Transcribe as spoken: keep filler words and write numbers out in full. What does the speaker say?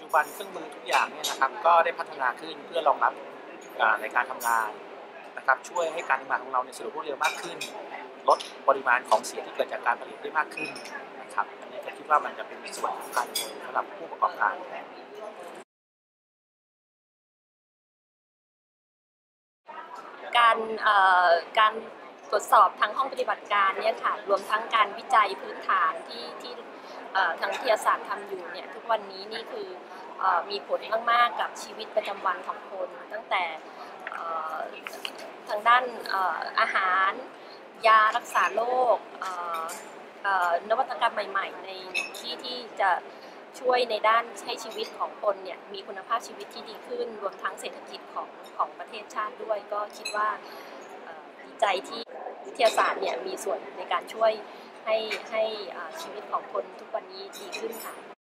จุบันเครื่องมือทุกอย่างเนี่ยนะครับก็ได้พัฒนาขึ้นเพื่อรองรับในการทำงานนะครับช่วยให้การทำงานของเราเนี่ยสะดวกรวดเร็วมากขึ้นลดปริมาณของเสียที่เกิดจากการผลิตได้มากขึ้นนะครับอันนี้ก็คิดว่ามันจะเป็นส่วนสำคัญสำหรับผู้ประกอบการการการตรวจสอบทางห้องปฏิบัติการเนี่ยค่ะรวมทั้งการวิจัยพื้นฐานที่ที่ทางวิทยาศาสตร์ทำอยู่เนี่ยทุกวันนี้นี่คือมีผลมากๆกับชีวิตประจำวันของคนตั้งแต่ทางด้านอาหารยารักษาโรคนวัตกรรมใหม่ๆในที่ที่จะช่วยในด้านให้ชีวิตของคนเนี่ยมีคุณภาพชีวิตที่ดีขึ้นรวมทั้งเศรษฐกิจของของประเทศชาติด้วยก็คิดว่าดีใจที่วิทยาศาสตร์เนี่ยมีส่วนในการช่วยให้ให้ชีวิตของคนทุกวันนี้ดีขึ้นค่ะ